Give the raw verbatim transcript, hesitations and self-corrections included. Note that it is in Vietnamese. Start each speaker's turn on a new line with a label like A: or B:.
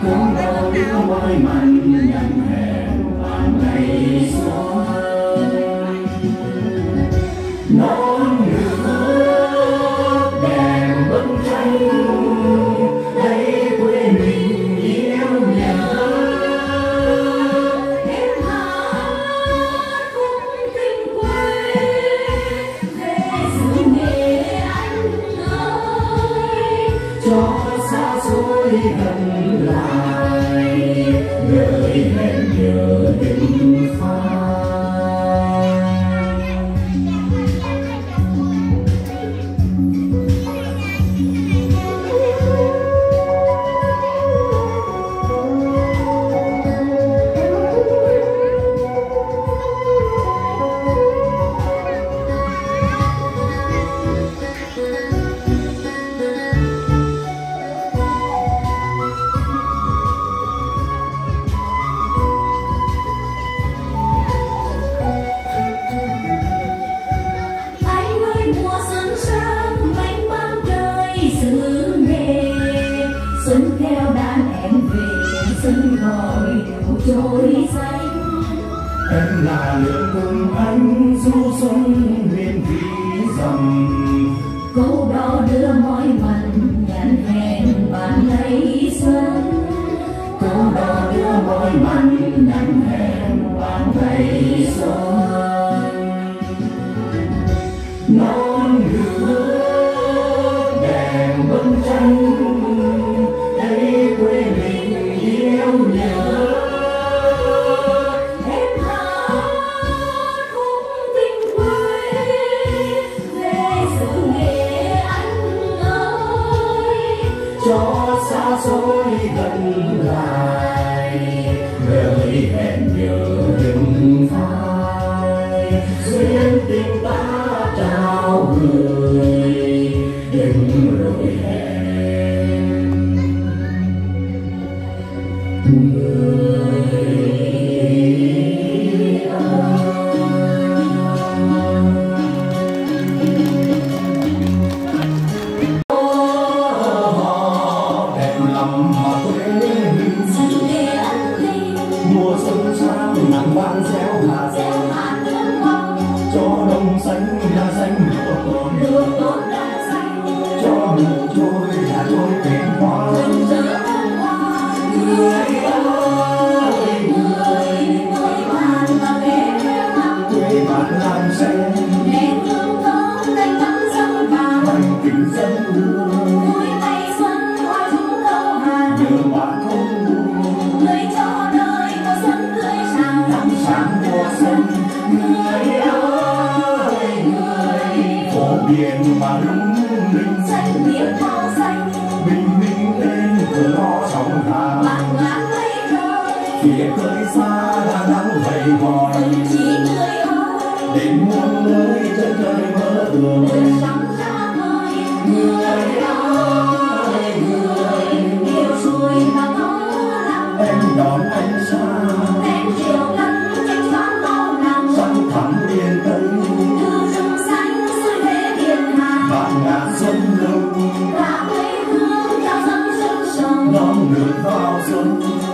A: cũng đâu biết môi mặn nhận hẹn vào ngày xuân. Nón nước đèn bức tranh thấy quê mình yêu nhớ.
B: Em hát khúc tình quê về xứ Nghệ An ơi,
A: Cho xa xôi gần lại gợi hẹn nhớ tình phai.
B: Xuân theo đàn em về, xuân gọi điệu trôi xanh.
A: Em là lửa cùng anh du xuân miền thủy dầm.
B: Câu đó đưa mỏi mặn nhắn hẹn bạn ngày xuân.
A: Câu đó đưa mỏi mặn nhắn hẹn bạn ngày xuân. Nón nước đèn bức tranh thấy quê mình yêu nhớ.
B: Em hát khúc tình quê về xứ Nghệ An ơi,
A: Cho xa xôi gần lại gợi hẹn nhớ đừng phai. Duyên tình ta trao gửi đừng rồi hẹn người đẹp lắm mà quê mình
B: xứ Nghệ An tình.
A: mùa xuân sang nắng vàng gieo hạt
B: Gieo hạt ươm mầm
A: cho đồng xanh là xanh lúa còn
B: được tốt đã xanh,
A: cho mùa trôi là trôi tên hoa.
B: rực rỡ hương hoa. Người ơi người, người bạn và ghé thăm,
A: Quê bạn làm xanh
B: nghe hương thơm tay nắng dâng vàng.
A: thành tình dân uống
B: Cuối ngày xuân hoa rụng câu hàn,
A: nhớ bạn không buồn.
B: người cho đời mùa xuân tươi sáng.
A: Thắm sáng mùa xuân người ơi người, phố biển mà lung linh
B: Xanh biếc màu xanh
A: bình minh lên cửa lo sóng hà.
B: bạt ngát mây trời,
A: Phía khơi xa là nắng vầy vòi
B: từng chỉ người ơi
A: đến muôn nơi chân trời mơ tưởng.
B: đời sống xa vời. Người ơi người, yêu xuôi mà có lòng.
A: Em đón anh xa
B: Đèn chiều cánh tranh xoán bao nắng,
A: sông thẳm miền Tây
B: từ rừng xanh xuôi về biển Hà.
A: bạt ngát xuân lung
B: Và quê hương trao dâng sức sống,
A: non nước vào xuân